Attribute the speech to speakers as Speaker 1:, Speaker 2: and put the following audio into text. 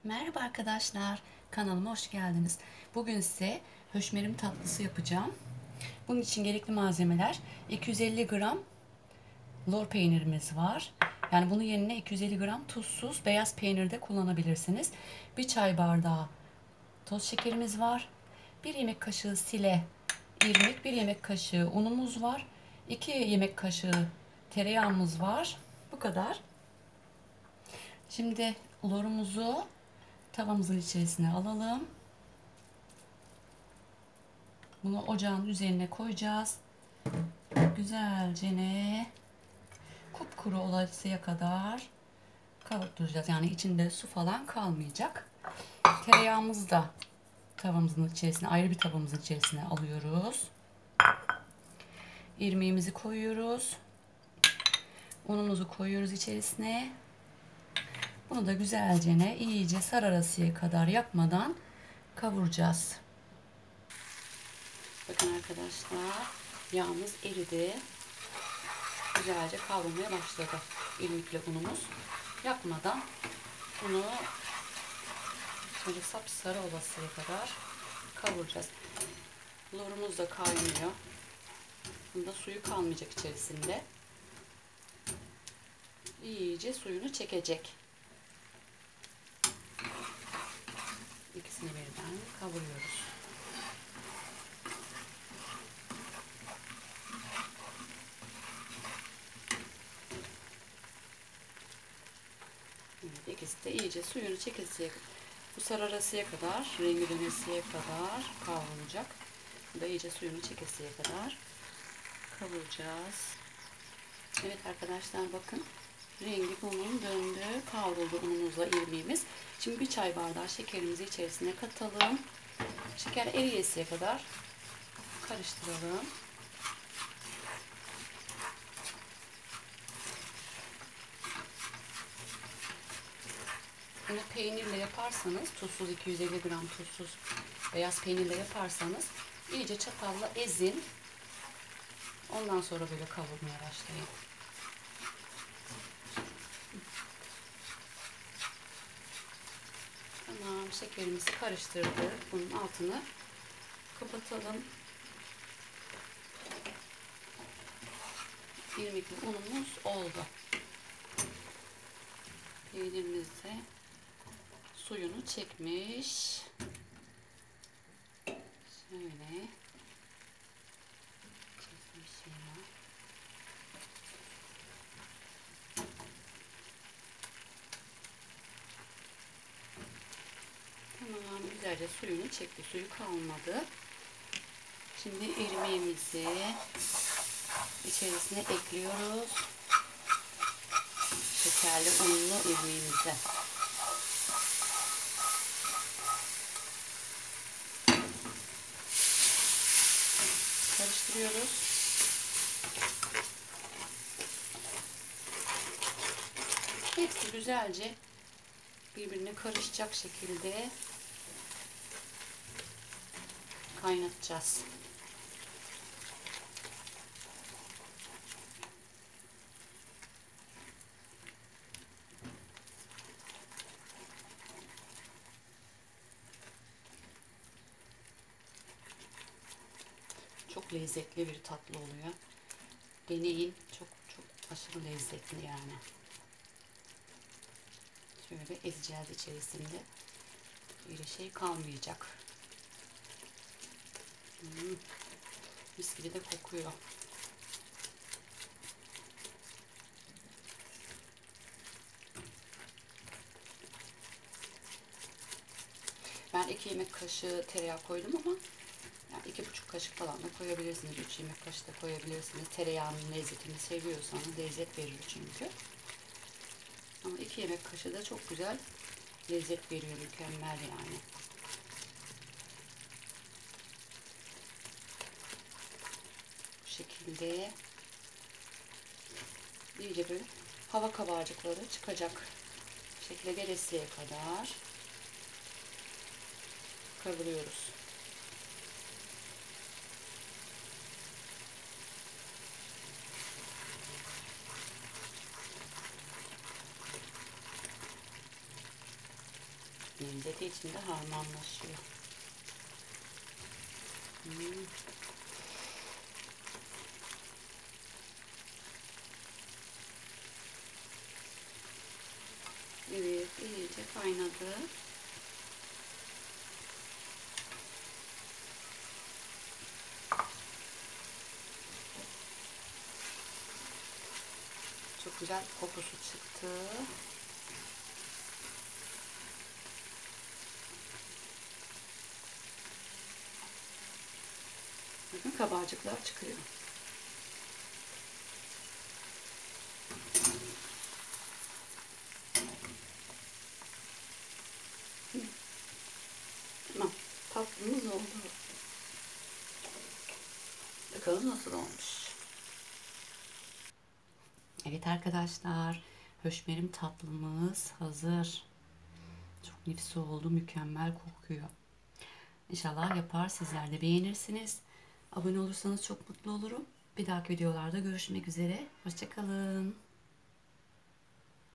Speaker 1: Merhaba arkadaşlar, kanalıma hoş geldiniz. Bugün size höşmerim tatlısı yapacağım. Bunun için gerekli malzemeler 250 gram lor peynirimiz var. Yani bunun yerine 250 gram tuzsuz beyaz peynir de kullanabilirsiniz. Bir çay bardağı toz şekerimiz var. Bir yemek kaşığı sile, irmik, bir yemek kaşığı unumuz var. 2 yemek kaşığı tereyağımız var. Bu kadar. Şimdi lorumuzu tavamızın içerisine alalım. Bunu ocağın üzerine koyacağız. Güzelce kupkuru olasıya kadar kavuracağız. Yani içinde su falan kalmayacak. Tereyağımızı da tavamızın içerisine, ayrı bir tavamızın içerisine alıyoruz. İrmiğimizi koyuyoruz. Unumuzu koyuyoruz içerisine. Bunu da güzelce iyice sararasıya kadar yapmadan kavuracağız. Bakın arkadaşlar, yağımız eridi. Güzelce kavrulmaya başladı irmikle unumuz. Yakmadan bunu şöyle sapsarı olasıya kadar kavuracağız. Lorumuz da kaynıyor. Bunda suyu kalmayacak içerisinde. İyice suyunu çekecek. İkisini birden kavuruyoruz. Evet, ikisi de iyice suyunu çekesiye, bu sararasıya kadar, rengi dönesiye kadar kavrulacak. Bu da iyice suyunu çekesiye kadar kavuracağız. Evet arkadaşlar, bakın rengi bunun döndü, kavruldu unumuzla irmiğimiz. Şimdi bir çay bardağı şekerimizi içerisine katalım. Şeker eriyesiye kadar karıştıralım. Bunu peynirle yaparsanız, tuzsuz 250 gram tuzsuz beyaz peynirle yaparsanız iyice çatalla ezin. Ondan sonra böyle kavurmaya başlayın. Tamam, şekerimizi karıştırdık. Bunun altını kapatalım. İrmikli unumuz oldu. Peynirimiz de suyunu çekmiş. Şöyle. Tamam, güzelce suyunu çekti. Suyu kalmadı. Şimdi irmiğimizi içerisine ekliyoruz. Şekerli unlu irmiğimizi. Karıştırıyoruz. Hepsi güzelce birbirine karışacak şekilde kaynatacağız. Çok lezzetli bir tatlı oluyor. Deneyin. Çok aşırı lezzetli yani. Şöyle ezeceğiz içerisinde. Bir şey kalmayacak. Mis gibi de kokuyor. Ben 2 yemek kaşığı tereyağı koydum ama yani 2,5 kaşık falan da koyabilirsiniz. 3 yemek kaşığı da koyabilirsiniz. Tereyağının lezzetini seviyorsanız, lezzet verir çünkü. Ama 2 yemek kaşığı da çok güzel lezzet veriyor. Mükemmel yani. Bu şekilde iyice böyle hava kabarcıkları çıkacak şekle gelesiye kadar kavuruyoruz. Lezzeti içinde harmanlaşıyor. Evet, iyice kaynadı. Çok güzel kokusu çıktı. Bakın kabarcıklar çıkıyor. Tamam. Tatlımız oldu. Bakalım nasıl olmuş. Evet arkadaşlar. Höşmerim tatlımız hazır. Çok nefis oldu. Mükemmel kokuyor. İnşallah yapar. Sizler de beğenirsiniz. Abone olursanız çok mutlu olurum. Bir dahaki videolarda görüşmek üzere. Hoşça kalın.